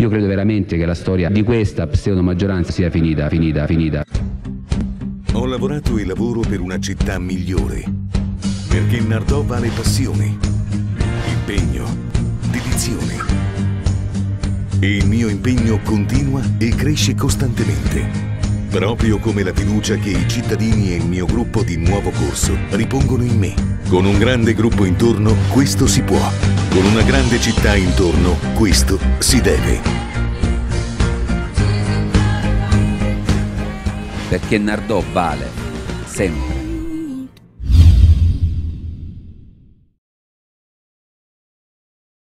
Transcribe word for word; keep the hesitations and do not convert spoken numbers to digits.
Io credo veramente che la storia di questa pseudo-maggioranza sia finita, finita, finita. Ho lavorato e lavoro per una città migliore, perché Nardò vale passione, impegno, dedizione. E il mio impegno continua e cresce costantemente. Proprio come la fiducia che i cittadini e il mio gruppo di Nuovo Corso ripongono in me. Con un grande gruppo intorno, questo si può. Con una grande città intorno, questo si deve. Perché Nardò vale sempre.